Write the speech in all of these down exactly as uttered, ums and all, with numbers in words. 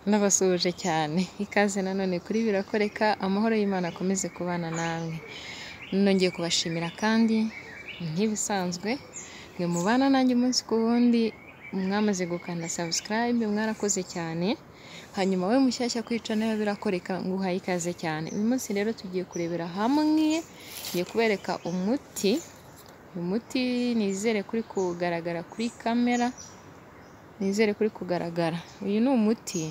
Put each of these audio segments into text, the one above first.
Nabasuhuje cyane ikaze nanone kuri birakoreka amahoro y'Imana akomeze kubana namwe. Nongeye kubashimira kandi nk'ibisanzwe mwe mubana nanjye umunsi ku wundi mwamaze gukanda subscribe mwarakoze cyane. Hanyuma we mushyashya kwica nayo birakoreka nguhaye ikaze cyane. Uyu munsi rero tugiye kurebera hamwe, ngiye kubereka umuti. Umuti nizere kuri kugaragara kuri kamera. Nizere kuri kugaragara. Uyu ni umuti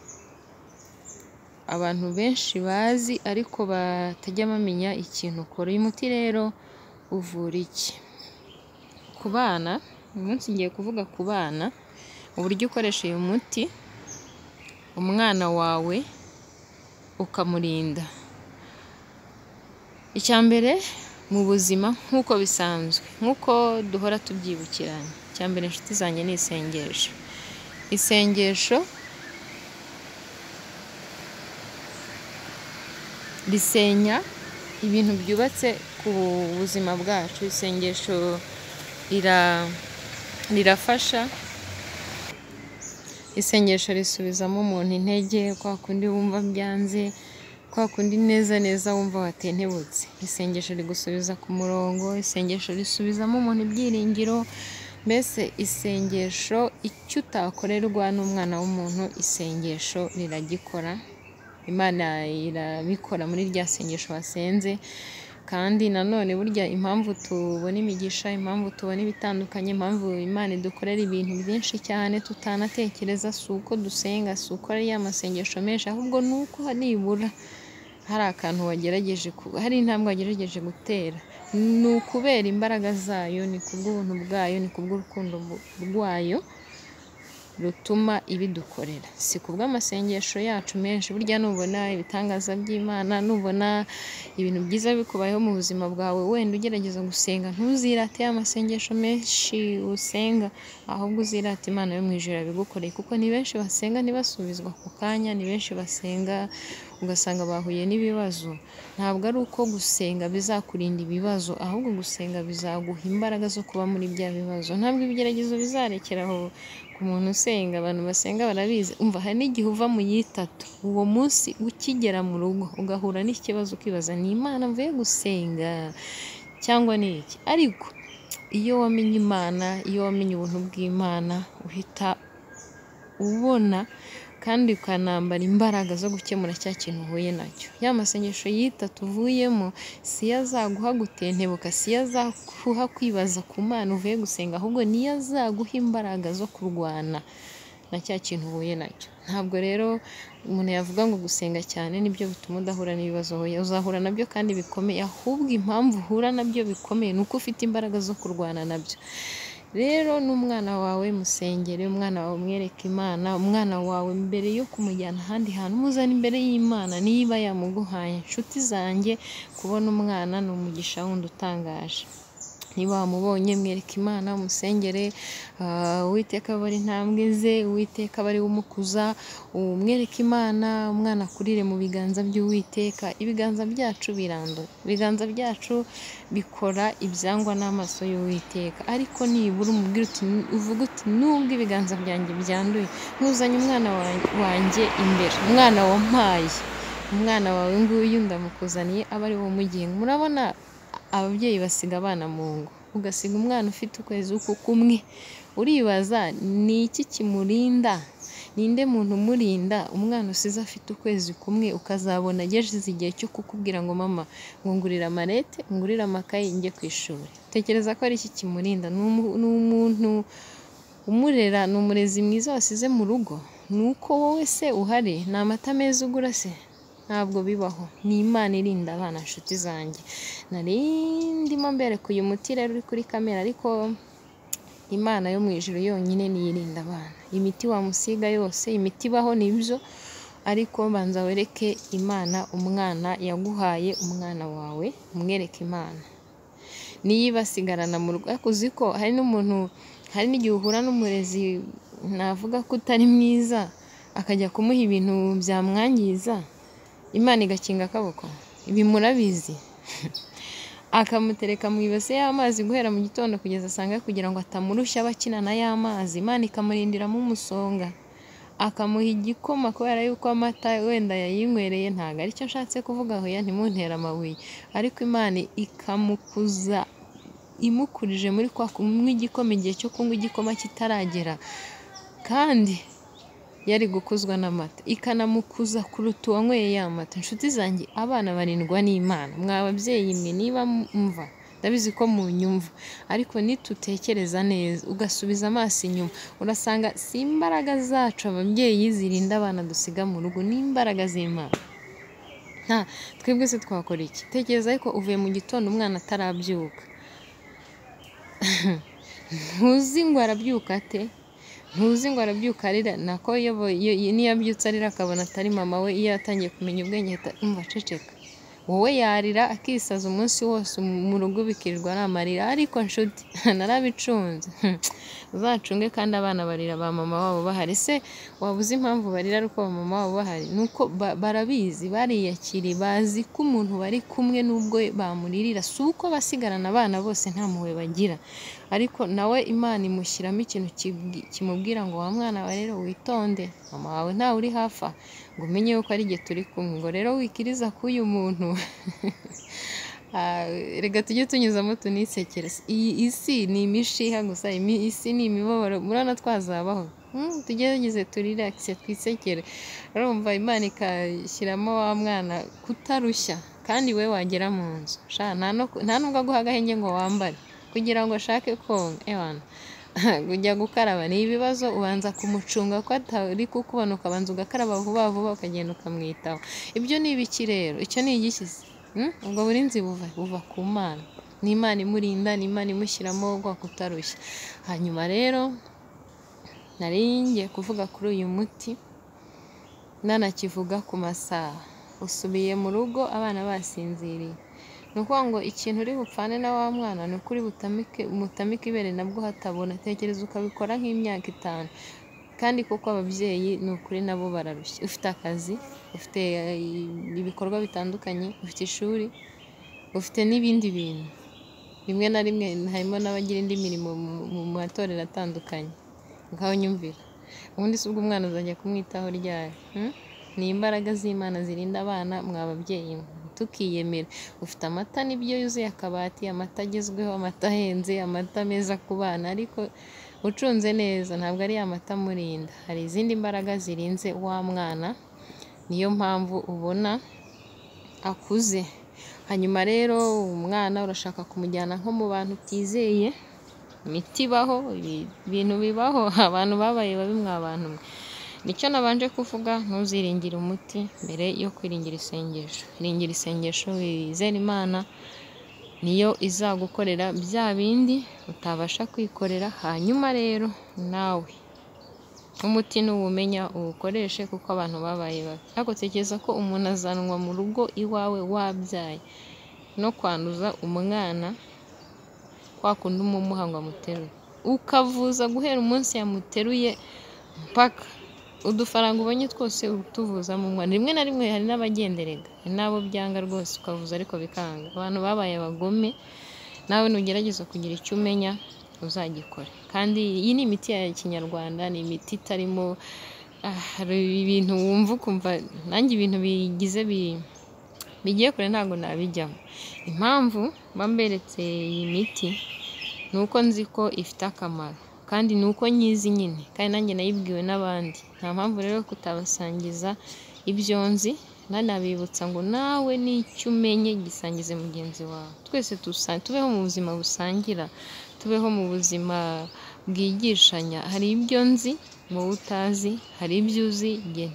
abantu benshi bazi ariko batajya bamenya ikintu ukora. Uyu muti rero uvura iki? Ku bana, uyu munsi ngiye kuvuga ku bana, uburyo ukoresha uyu muti umwana wawe ukamurinda. Icya mbere mu buzima nk'uko bisanzwe, nk'uko duhora tubyibukiranya, icya mbere inshuti zanjye ni isengesho. Isengesho risenya ibintu byubatse ku buzima bwacu. Isengesho rirafasha. Isengesho risubizamo umuntu intege, kwa kundi wumva byanze, kwa kundi neza neza wumva watentebutse. Isengesho rigusubiza ku murongo. Isengesho risubizamo umuntu ibyiringiro. Mbese isengesho icyo utakorerwa n'umwana w'umuntu, isengesho riragikora. Imana irabikora muri rya sengesho wasenze. Kandi nanone burya impamvu tubona imigisha, impamvu tubona ibitandukanye, impamvu Imana idukorera ibintu byinshi cyane tutanatekereza, si uko dusenga, si uko ari ya masengesho menshi, ahubwo ni uko nibura hari akantu wagerageje, hari intambwe wagerageje gutera. Ni ukubera imbaraga zayo, ni kubw'ubuntu bwayo, ni kubw'urukundo rwayo rutuma ibidukorera. Si kubw'amasengesho yacu menshi. Burya nubona ibitangaza by'Imana, nubona ibintu byiza bikubayeho mu buzima bwawe, wenda ugerageza gusenga, ntuzirate amasengesho menshi usenga, ahubwo uzirate Imana yo mu ijuru yabigukoreye. Kuko ni benshi basenga ntibasubizwa ako kanya, ni benshi basenga ugasanga bahuye n'ibibazo. Ntabwo ari uko gusenga bizakurinda ibibazo, ahubwo gusenga bizaguha imbaraga zo kuba muri bya bibazo. Ntabwo ibigeragezo bizarekeraho ku muntu usenga. Abantu basenga barabizi. Umva, hari n'igihe uva mu yitatu, uwo munsi ukigera mu rugo ugahura n'ikibazo ukibaza, ni Imana mvuye gusenga cyangwa ni iki? Ariko iyo wamenye Imana, iyo wamenye ubuntu bw'Imana, uhita ubona kandi ukanambara imbaraga zo gukemura cya kintu uhuye nacyo. Ya masengesho y'itatu uvuyemo si yo azaguha gutentebuka, si yo azaguha kwibaza ku Mana uvuye gusenga, ahubwo niyo azaguha imbaraga zo kurwana na cya kintu uhuye nacyo. Ntabwo rero umuntu yavuga ngo gusenga cyane nibyo bituma udahura n'ibibazo. Uzahura nabyo kandi bikomeye, ahubwo impamvu uhura nabyo bikomeye ni uko ufite imbaraga zo kurwana nabyo. Rero n'umwana wawe musengere, umwana wawe umwereke Imana. Umwana wawe mbere yo kumujyana ahandi hantu, muzana imbere y'Imana niba yamuguhaye. Inshuti zanjye, kubona umwana ni umugisha wundi utangaje. Niba wamubonye mwereke Imana, umusengere, Uwiteka abare intambwe ze, Uwiteka abare umukuza, umwereke Imana, umwana akurire mu biganza by'Uwiteka. Ibiganza byacu birandura, ibiganza byacu bikora ibyangwa n'amaso y'Uwiteka. Ariko nibura umubwire uti, uvuga uti, nubwo ibiganza byanjye byanduye, ntuzanye umwana wanjye imbere, umwana wampaye, umwana wawe nguyu ndamukuzaniye abe ari wo mugenga. Murabona ababyeyi basiga abana mu ngo, ugasiga umwana ufite ukwezi uku kumwe, uribaza ni iki kimurinda? Ninde muntu umurinda umwana usize afite ukwezi kumwe, ukazabona ageze igihe cyo kukubwira ngo mama ngurira amarete, ngurira amakayi njye ku ishuri? Tekereza ko ari iki kimurinda? Ni umuntu umurera, ni umurezi mwiza wasize mu rugo? Ni uko wowe se uhari? Ni amata meza ugura se? Ntabwo bibaho. Ni Imana irinda abana, inshuti zanjye. Nari ndimo mbereka uyu muti rero uri kuri kamera, ariko Imana yo mu ijuru yonyine niyo irinda abana. Imiti wamusiga yose, imiti ibaho nibyo, ariko banza wereke Imana umwana yaguhaye. Umwana wawe umwereke Imana. Niba asigarana mu rugo, ariko uzi ko hari n'umuntu, hari n'igihe uhura n'umurezi navuga ko utari mwiza, akajya kumuha ibintu byamwangiza, Imana igakinga akaboko. Ibi murabizi. Akamutereka mu ibase y'amazi guhera mu gitondo kugeza asanga kugira ngo atamurushya bakina na y'amazi. Imana ikamurindiramo umusonga. akamuha igikoma kubera yuko amata wenda yayinywereye, ntabwo aricyo nshatse kuvuga aho ya ntimuntere amabuye, ariko Imana ikamukuza imukurije muri kwa kunywa igikoma igihe cyo kunywa igikoma kitaragera, kandi yari gukuzwa n'amata, ikanamukuza kuruta uwanyweye ya mata. Inshuti zanjye, abana barindwa n'Imana, mwa babyeyi mwe niba mva ndabizi ko mu nyumva, ariko nitutekereza neza ugasubiza amaso inyuma, urasanga si imbaraga zacu ababyeyi zirinda abana dusiga mu rugo, ni imbaraga z'Imana. nta twebwe se twakora iki? Tekereza ariko uvuye mu gitondo umwana atarabyuka, ntuzi ngo arabyuka ate, ntuzi ngo arabyuka arira, nako niyo abyutse arira akabona atari mama we, iyo yatangiye kumenya ubwenge ahita umva aceceka, wowe yarira akisaza umunsi wose mu rugo bikirirwa ari amarira. Ariko nshuti narabicunze, uzacunge kandi abana barira ba mama wabo bahari. Se wabuze impamvu barira ariko ba mama wabo bahari? Nuko barabizi, bariyakiri, bazi ko umuntu bari kumwe n'ubwo bamuririra si uko basigarana abana bose nta mpuhwe bagira, ariko nawe Imana imushyiramo ikintu kimubwira ngo wa mwana wa rero witonde, mama wawe ntawe uri hafi aha, ngo umenye yuko ari igihe turi kumwe, ngo rero wikiriza k'uyu muntu. Rega tujye tunyuzamo tunisekere, iyi isi ni imishiha gusa, isi ni imibabaro, murabona twazabaho, tugerageze turiragise twisekere. Urumva Imana ikashyiramo wa mwana kutarushya, kandi we wagera mu nzu nta nubwo aguha agahenge ngo wambare kugira ngo ashake konka, ewana kujya gukaraba ni ibibazo, ubanza kumucunga ko atari kukubona, ukabanza ugakaraba vuba vuba ukagenda ukamwitaho. Ibyo ni ibiki rero? Icyo ni igishyize ubwo burinzi buva buva ku Mana, ni Imana imurinda, ni Imana imushyiramo bwo kutarushya. Hanyuma rero nari ngiye kuvuga kuri uyu muti, nanakivuga ku masaha, usubiye mu rugo abana basinziriye, ni ukuvuga ngo ikintu uri bupfane na wa mwana ni ukuri mutamike ibere nabwo hatabona. Tekereza ukabikora nk'imyaka itanu, kandi kuko ababyeyi ni ukuri nabo bararushya. Ufite akazi, ufite ibikorwa bitandukanye, ufite ishuri, ufite n'ibindi bintu, rimwe na rimwe harimo n'abagira indi mirimo mu matorero atandukanye, ngaho nyumvira, ubundi si ubwo umwana uzajya kumwitaho ryari? Ni imbaraga z'Imana zirinda abana, mwa babyeyi tukiyemera. Ufite amata nibyo yuzuye akabati, amata agezweho, amata ahenze, amata meza ku bana, ariko ucunze neza ntabwo ari amata amurinda, hari izindi mbaraga zirinze wa mwana, niyo mpamvu ubona akuze. Hanyuma rero umwana urashaka kumujyana nko mu bantu utizeye, imiti ibaho, ibintu bibaho, abantu babaye babi mwa bantu mwe. Nicyo nabanje kuvuga, ntuziringire umuti mbere yo kwiringira isengesho. Iringira isengesho, wizere Imana, niyo izagukorera bya bindi utabasha kwikorera. Hanyuma rero nawe umuti n'uwumenya uwukoreshe, kuko abantu babaye babi. Ariko tekereza ko umuntu azanwa mu rugo iwawe wabyaye no kwanduza umwana, kwa kundi umumuha ngo amuteruye, ukavuza guhera umunsi yamuteruye mpaka udufaranga ubonye twose utuvuza mu mwana. Rimwe na rimwe hari n'abagenderega, hari n'abo byanga rwose ukavuza ariko bikanga. Abantu babaye abagome, nawe nugerageza kugira icyo umenya uzagikore. Kandi iyi ni imiti ya Kinyarwanda, ni imiti itarimo hari ibintu wumva ukumva nanjye ibintu bigize bigiye kure ntabwo nabijyamo. Impamvu bamberetse iyi miti ni uko nzi ko ifite akamaro, kandi ni uko nyizi nyine, kandi nanjye nayibwiwe n'abandi. Nta mpamvu rero kutabasangiza ibyo nzi, nanabibutsa ngo nawe n'icyo umenye gisangize mugenzi wawe. Twese tubeho mu buzima busangira, tubeho mu buzima bwigishanya. Hari ibyo nzi wowe utazi, hari ibyo uzi jye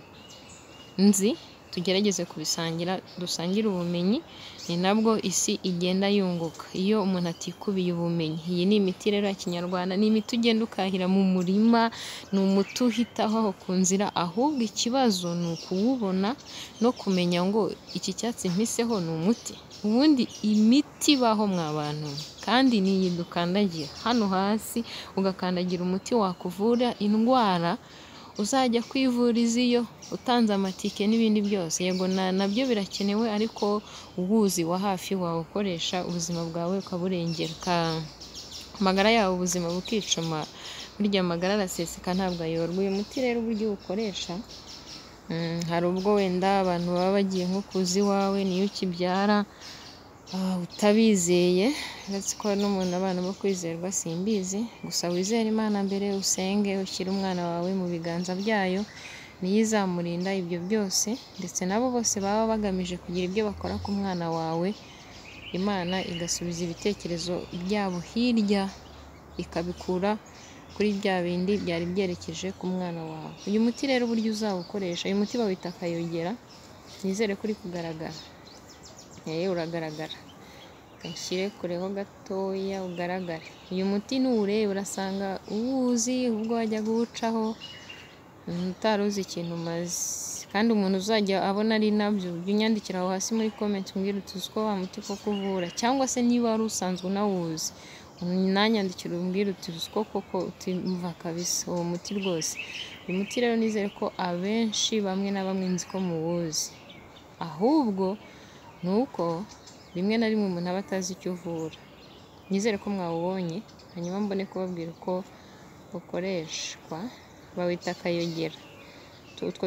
nzi, tugerageze kubisangira, dusangire ubumenyi, ni nabwo isi igenda yunguka iyo umuntu atikubiye ubumenyi. Iyi ni imiti rero ya Kinyarwanda, ni imiti ugenda ukahira mu murima, ni umuti uhitaho aho ku nzira, ahubwo ikibazo ni ukuwubona no kumenya ngo iki cyatsi mpiseho ni umuti. Ubundi imiti ibaho mwa bantu, kandi niyi dukandagira hano hasi, ugakandagira umuti wakuvura indwara uzajya kwivuriza iyo utanze amatike n'ibindi byose. Yego nabyo birakenewe, ariko ubuzi wa hafi wawe ukoresha ubuzima bwawe ukaburengera, amagara yawe ubuzima bukicuma burya amagara araseseka ntabwo ayorwa. Uyu muti rero uburyo uwukoresha, hari ubwo wenda abantu baba bagiye nko kuza iwawe niyo ukibyara utabizeye, uretse ko n'umuntu abana bo kwizerwa simbizi, gusa wizere Imana mbere, usenge, ushyire umwana wawe mu biganza byayo, niyo izamurinda ibyo byose, ndetse nabo bose baba bagamije kugira ibyo bakora ku mwana wawe, Imana igasubiza ibitekerezo byabo hirya, ikabikura kuri bya bindi byari byerekeje ku mwana wawe. Uyu muti rero uburyo uzawukoresha, uyu muti bawita akayogera, nizere ko uri kugaragara. Eh, uragaragara. Kanshyire kureho gatoya ugaragare. Uyu muti nuwureba urasanga uwuzi, ubwo wajya guwucaho utari uzi ikintu umaze. Kandi umuntu uzajya abona ari nabyo, jya unyandikira aho hasi muri comment umbwire uti uzi ko wa muti koko uvura, cyangwa se niba wari usanzwe unawuzi nanyandikira umbwire uti uzi ko koko utimva kabisa uwo muti rwose. Uyu muti rero nizere ko abenshi bamwe na bamwe nzi ko muwuzi, ahubwo nuko rimwe na rimwe umuntu aba atazi icyo uvura. Nizere ko mwawubonye, hanyuma mbone kubabwira uko ukoreshwa. Bawita akayogera. Utwo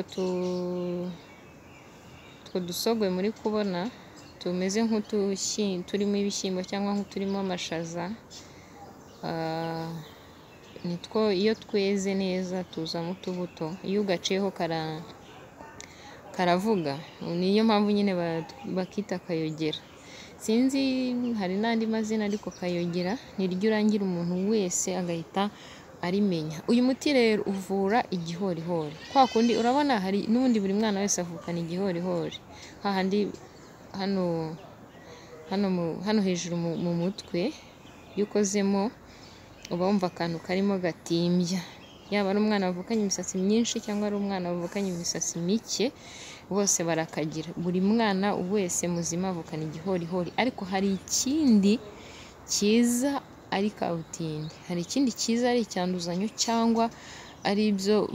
utwo dusogwe muri kubona tumeze nk'utushyimbo, turimo ibishyimbo cyangwa nk'uturimo amashaza, nitwo iyo tweze neza tuzamo utubuto, iyo ugaciyeho kara karavuga, niyo mpamvu nyine bakita akayogera. Sinzi hari n'andi mazina ariko kayogera niryo urangira umuntu wese agahita arimenya. Uyu muti rero uvura igihorihori. Kwa kundi urabona hari n'ubundi buri mwana wese avukana igihorihori, hahandi hano hano hano hejuru mu mutwe iyo ukozemo uba wumva akantu karimo gatimbya, yaba ari umwana wavukanye imisatsi myinshi cyangwa ari umwana wavukanye imisatsi mike, bose barakagira. Buri mwana wese muzima avukana igihorihori, ariko hari ikindi kiza ari kabutindi, hari ikindi kiza ari icyanduzanyo cyangwa ari ibyo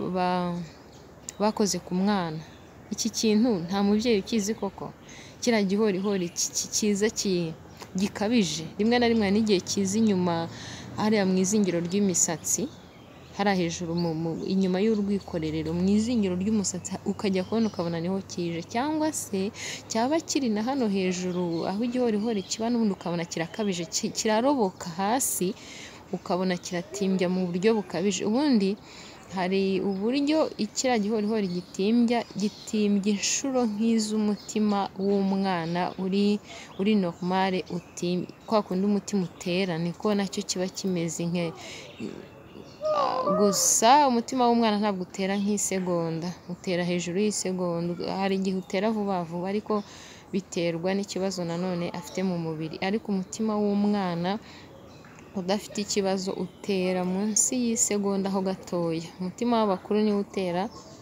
bakoze ku mwana. Iki kintu nta mubyeyi ukizi koko, kiriya gihorihori kiza gikabije, rimwe na rimwe n'igihe kiza inyuma hariya mu izingiro ry'imisatsi, hariya hejuru inyuma y'urwikorerero mu izingiro ry'umusatsi, ukajya kubona ukabona niho kije, cyangwa se cyaba kiri na hano hejuru aho igihorihori kiba, n'ubundi ukabona kirakabije, kiraroboka hasi, ukabona kiratimbya mu buryo bukabije. Ubundi hari uburyo ikiriya gihorihori gitimbya, gitimbya inshuro nk'iz'umutima w'umwana uri uri normale, kwa kundi umutima utera niko nacyo kiba kimeze nke. Gusa umutima w'umwana ntabwo utera nk'isegonda, utera hejuru y'isegonda, hari igihe utera vuba vuba, ariko biterwa n'ikibazo nanone afite mu mubiri. Ariko umutima w'umwana udafite ikibazo utera munsi y'isegonda ho gatoya. Umutima w'abakuru niwo utera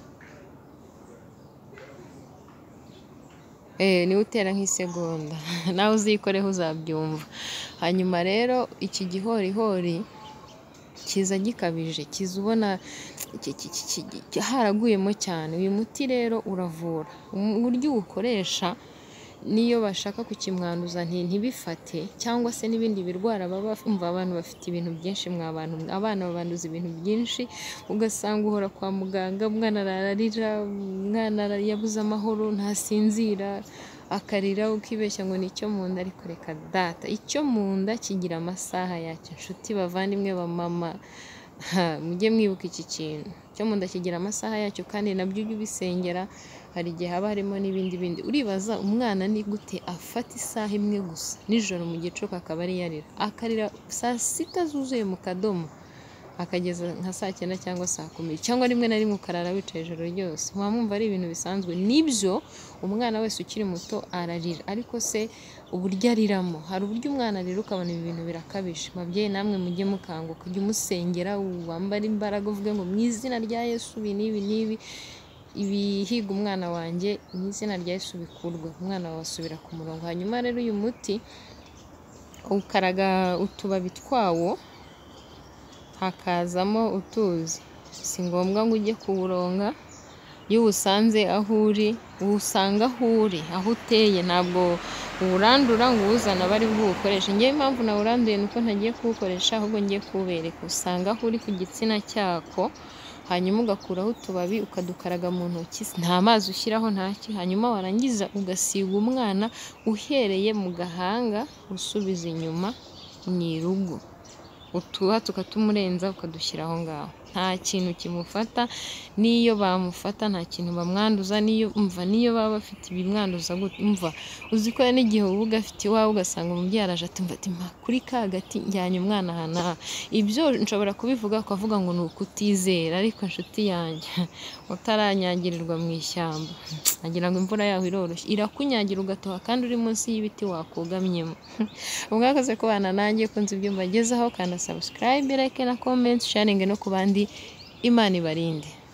eh niwo utera nk'isegonda, nawe uzikoreho uzabyumva. Hanyuma rero iki gihorihori kiza gikabije, kiza ubona haraguyemo cyane. Uyu muti rero uravura. Uburyo uwukoresha, niyo bashaka kukimwanduza ntibifate, cyangwa se n'ibindi birwara baba bumva abantu bafite ibintu byinshi, mwa bantu abana babanduza ibintu byinshi, ugasanga uhora kwa muganga, umwana ararira, umwana yabuze amahoro, ntasinzira, akarira, ukibeshya ngo ni icyo mu nda, ariko reka data, icyo mu nda kigira amasaha yacyo. Inshuti bavandimwe ba mama, mujye mwibuka iki kintu, icyo mu nda kigira amasaha yacyo, kandi nabyo ujye ubisengera. Hari igihe haba harimo n'ibindi bindi. Uribaza umwana ni gute afata isaha imwe gusa nijoro mu gicuku akaba ari yarira, akarira saa sita zuzuye mu kadomo, akageza nka saa cyenda cyangwa saa kumi, cyangwa rimwe na rimwe ukarara wicaye ijoro ryose. Mwamumva ari ibintu bisanzwe. Nibyo umwana wese ukiri muto ararira, ariko se uburyo ariramo, hari uburyo umwana arira ukabona ibi bintu birakabije. Babyeyi namwe mujye mukanguka, ujye umusengera, wambara imbaraga, uvuge ngo mu izina rya Yesu ibi n'ibi n'ibi ibihiga umwana wanjye, mu izina rya Yesu bikurwe, umwana wawe asubira ku murongo. Hanyuma rero uyu muti ukaraga utubabi twawo, hakazamo utuzi. Si ngombwa ngo ujye kuwuronga, iyo usanze aho uri usanga aho uri aho uteye ntabwo uwurandura ngo uwuzana bari buwukoreshe. Ngewe impamvu nawuranduye nuko ntagiye kuwukoresha ahubwo ngiye kuwubereka. Usanga aho uri ku gitsina cyako, hanyuma ugakuraho utubabi ukadukaraga mu ntoki, nta mazi ushyiraho ntaki, hanyuma warangiza ugasiga umwana uhereye mu gahanga usubiza inyuma mu irugu, utuha tukatumurenza ukadushyira aho ngaho. Nta kintu kimufata, n'iyo bamufata nta kintu bamwanduza, n'iyo umva n'iyo baba bafite ibimwanduza gute, umva uzi ko n'igihe uba ugafite iwawe ugasanga umubyeyi araje ati mva ati mpa kuri ka gati njyanye umwana aha n'aha. Ibyo nshobora kubivuga ukavuga ngo ni ukutizera, ariko inshuti yanjye utaranyagirirwa mu ishyamba agira ngo imvura yaho iroroshye, irakunyagira ugatoha kandi uri munsi y'ibiti wakugamyemo. Mwakoze kubana nanjye, kunze ibyo mbagezaho, kanda subscribe, like na comment, sharing no ku bandi. Imana ibarinde.